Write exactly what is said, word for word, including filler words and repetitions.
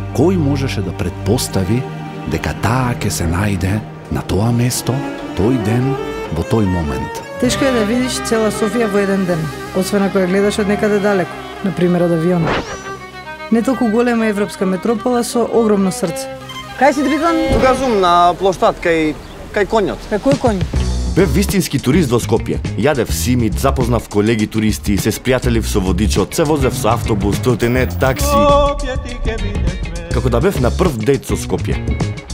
кој можеше да предпостави дека таа ќе се најде на тоа место, тој ден, во тој момент. Тешко е да видиш цела Софија во еден ден, освен ако ја гледаш од некаде далеко, на пример од авион. Не толку голема европска метропола со огромно срце. Кај си, Дритан? Тука сум на плоштад кај кај конјот. Кај кој конј? Бев вистински турист во Скопје. Јадев симит, запознав колеги туристи, се спријателив со водичот, се возев со автобус, тротинет, такси. Како да бев на прв дејт со Скопје.